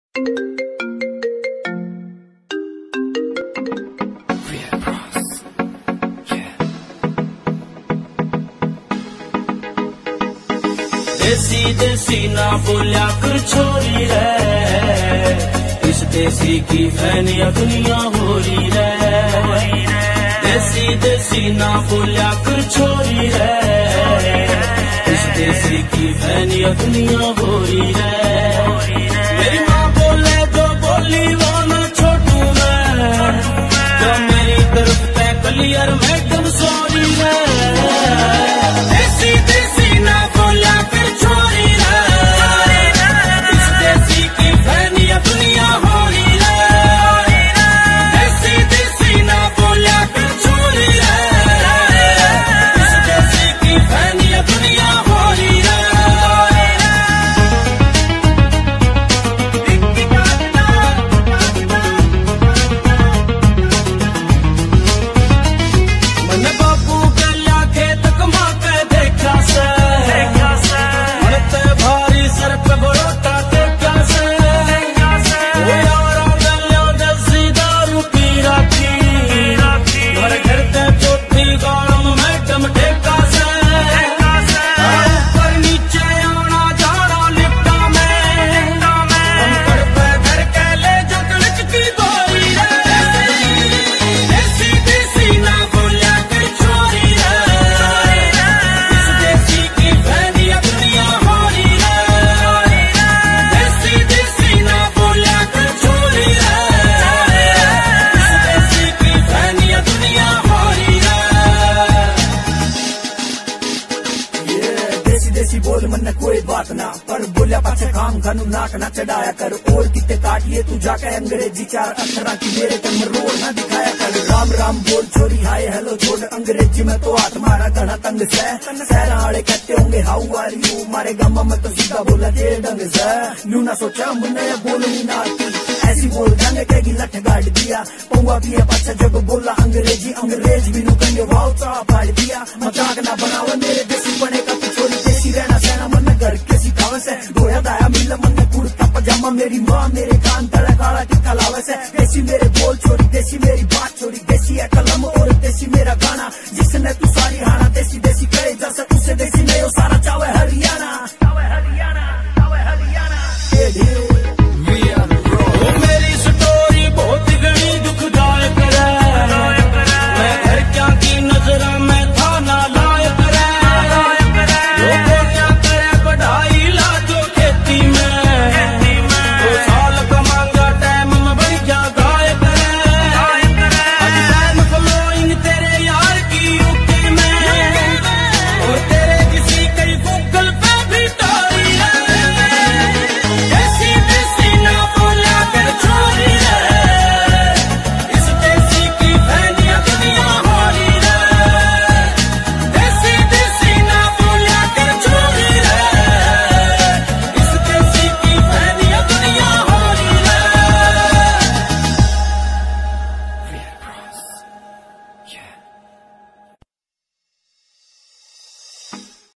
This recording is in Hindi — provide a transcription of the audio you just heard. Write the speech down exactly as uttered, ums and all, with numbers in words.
देसी देसी ना बोलिया कर छोरी रे, इस देसी की फैनिया दुनिया हो रही रे। देसी देसी ना बोलिया कर छोरी रे, इस देसी की फैनिया दुनिया हो रही रे। मेरी माँ बोले जो बोली वो ना छोटू मैं, जो मेरी तरफ पे क्लियर मैडम सॉरी रे। देसी देसी ना बोलिया कर छोरी रे, इस देसी की फैनिया दुनिया हो रही रे। देसी देसी ना बोलिया कर छोरी रे, इस देसी की फैनिया दुनिया हो रही रे। मन बापू गल्या खेत कमा के देखा से, मरते भारी सर पे बड़ोटा देखा से। वो यारा गल्या देसी दारू पी राखी, घर घर ते चौथी गाम मैडम टेका से। ऊपर नीचे आना जाना लिफ्टा में, कंकड़ पे घर के ले जगलच की गोरी रे। देसी देसी ना बोलिया कर छोरी रे, इस देसी की फैनिया दुनिया हो रही रे। देसी देसी ना बोलिया कर छोरी रे, इस देसी की फैनिया दुनिया हो रही रे। ये देसी देसी बोल मन कोई बात ना, पर बोलिया पाछे काम खानू नाक ना चढ़ाया कर। और कितने काटिए तू जाके अंग्रेजी चार अक्षरा की मेरे कम रोड ना दिखाया कर। राम राम बोल छोरी हाय हेलो छोड़ अंग्रेजी में तो हाथ मारा घना तंग से। शहर वाले कहते होंगे हाउ आर यू, मारे गामा में तो सीधा बोला जे ढंग से। न्यू ना सोचा मुन्ने बोलनी ना आती, ऐसी बोल जाने कहेगी लठ गाड़ दिया। पौवा पिया पाछा जब बोला अंग्रेजी, अंग्रेज भी नु कहेंगे वाव चा फाड़ दिया। मजाक ना बनावे मेरे देसी बने का छोरी, देसी रहना सहना मन घर के सिखावे से। गोया दाया मिल मन कुर्ता पजामा, मेरी माँ मेरे कान तड़ा काला टिक्का लावे से। देसी मेरे बोल छोरी, देसी मेरी बात छोरी, देसी है कलम और देसी मेरा गाना, जिसने तू सारी हाना देसी